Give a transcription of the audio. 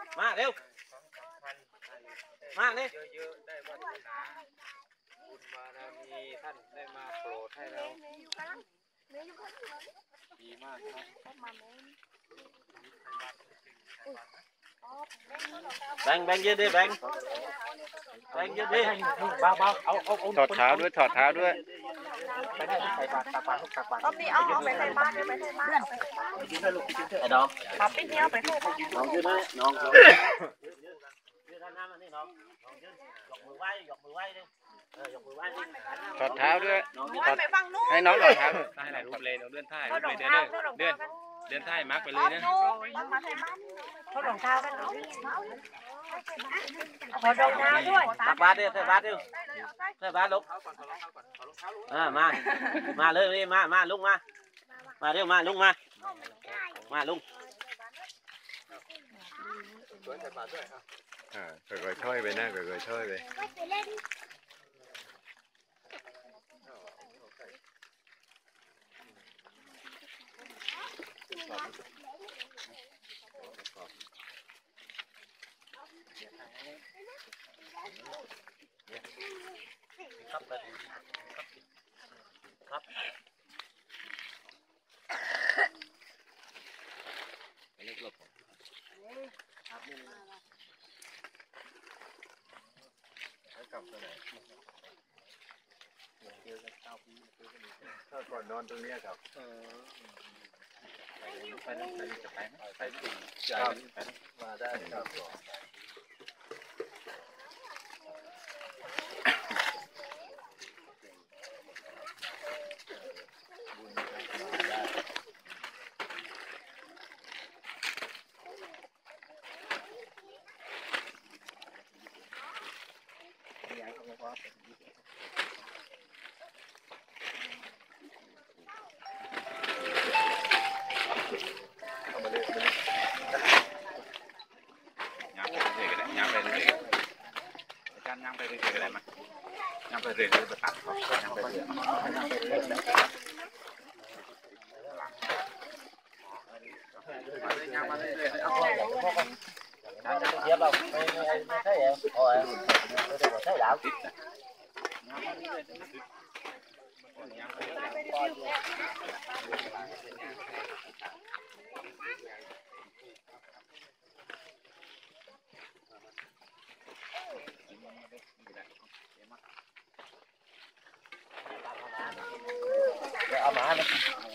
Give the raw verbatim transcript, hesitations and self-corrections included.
มาเร็วมาเนี่ยเยอะๆได้วาสนาบุญบารมีท่านได้มาโปรดให้เราดีมากครับแบงแบงยืดดิแบงแบงยืดดิเบาเบาเอาเอาถอดเท้าด้วยถอดเท้าด้วยไปได้ใส่ปากตักปากตักปากรอบนี้เอาไปใส่บ้านไปใส่บ้านไอ้ดอกมาปิ้งเนี้ยไปใส่บ้านน้องยืดนะน้องยืดยืดท่าน้ำมันนี่น้องน้องยืดยกมือไหว้ยกมือไหว้ดิเออยกมือไหว้ดิถอดเท้าด้วยถอดไปฟังนู้นให้น้องถอดเท้าถ่ายหลายรูปเลยเราเลื่อนถ่ายรูปเลยเดินเดินเดินถ่ายมาร์กไปเลยนะมาใส่บ้านทดลองเท้ากันเนาะขอรองเท้าด้วยตักบาตรดิใส่บาตรดิใส่บาตรลูกอ่ามามาเลยนี่มามาลุงมามาเร็วมาลุงมามาลุงอ่าค่อยๆช่วยไปนะค่อยๆช่วยไปครับครับเล็กลบถ้าก่อนนอนตรงนี้ครับไปนั่นไปจะไปไปถึงใจมาได้ครับย่างไปเรื่อยๆก็ได้ย่างไปเรื่อยๆอาจารย์ย่างไปเรื่อยๆก็ได้มั้ยย่างไปเรื่อยๆไปตัดเขาย่างไปเรื่อยย่างมาเรื่อยๆเอาเดี๋ยวเราไม่ไม่ไม่ใช่เหรอโอ้ยไม่ได้ใช่แล้วเอามา